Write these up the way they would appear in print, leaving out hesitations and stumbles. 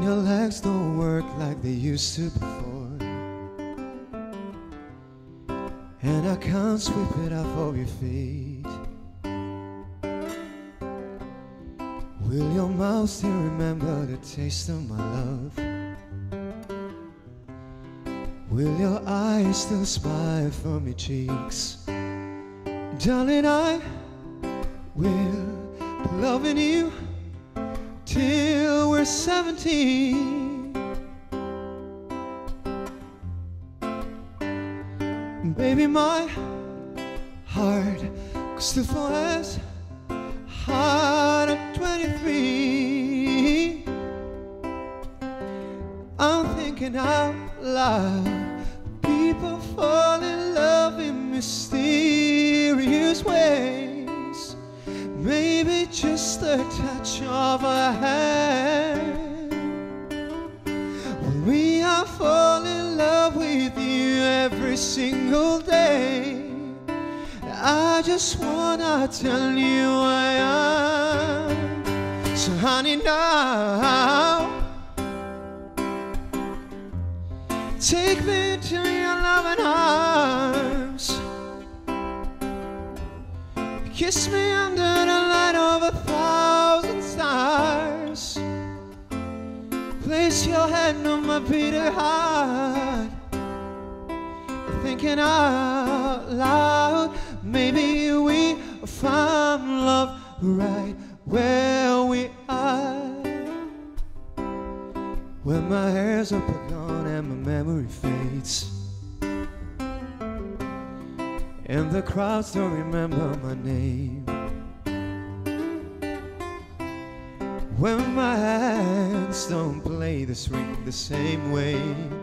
your legs don't work like they used to before, and I can't sweep it off of your feet. Will your mouth still remember the taste of my love? Will your eyes still smile from your cheeks? Darling, I will be loving you till we're 17. Baby, my heart could still fall as hard at 23. I'm thinking out loud. People fall in love in mysterious ways. Maybe just a touch of a hand. When we are falling in love with you every single day, I just wanna tell you I am. So honey, now take me to your loving arms. Kiss me under the light of 1,000 stars. Place your hand on my beating heart. Thinking out loud, maybe we found love right where we are. When my hair's up gone and my memory fades, and the crowds don't remember my name. When my hands don't play this ring the same way,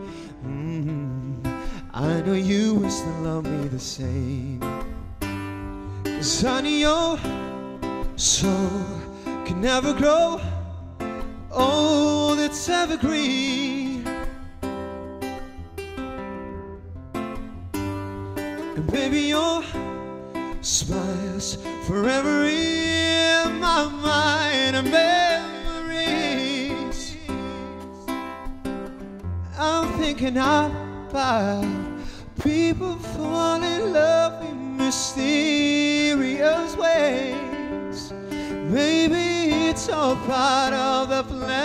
I know you will still love me the same. 'Cause honey, your soul can never grow old, it's evergreen. And baby, your smile's forever in my mind and memories. I'm thinking about people fall in love in mysterious ways. Maybe it's all part of the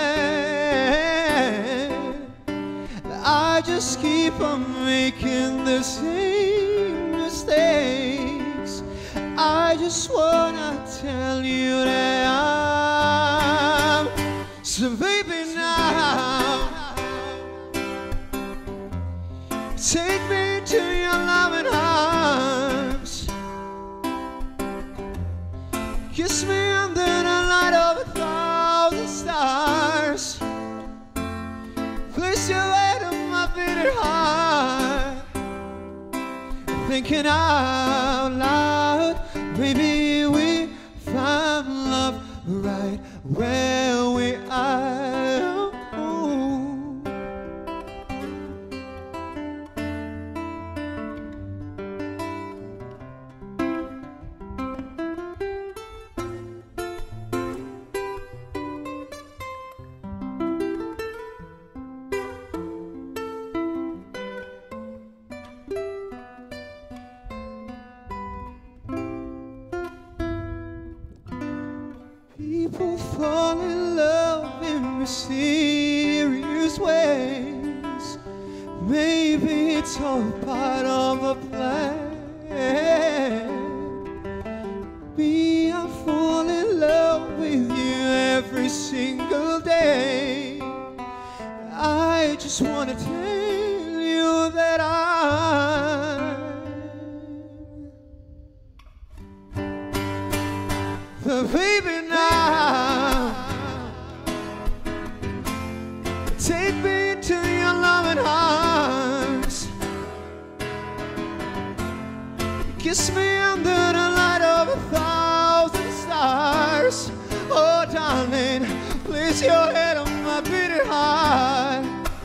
plan. I just keep on making the same mistakes. I just wanna tell you that I'm so baby now. Take me to your loving arms. Kiss me under the light of 1,000 stars. Place your head on my beating heart. Thinking out loud, maybe we found love right where we are. People fall in love in mysterious ways. Maybe it's all part of a plan. Me, I fall in love with you every single day. I just want to tell you that I'm the baby now. Take me to your loving arms. Kiss me under the light of 1,000 stars. Oh darling, place your head on my beating heart.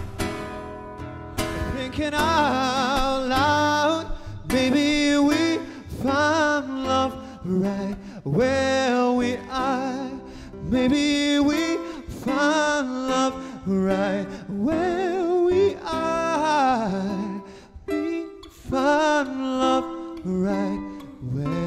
Thinking out loud, maybe we found love right where we are. Maybe we found love right right where